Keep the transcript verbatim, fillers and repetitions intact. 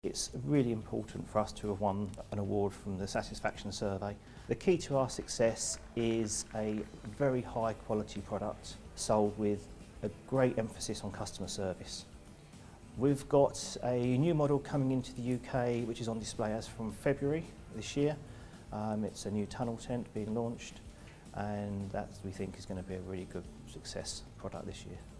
It's really important for us to have won an award from the Satisfaction Survey. The key to our success is a very high quality product sold with a great emphasis on customer service. We've got a new model coming into the U K which is on display as from February this year. Um, it's a new tunnel tent being launched, and that we think is going to be a really good success product this year.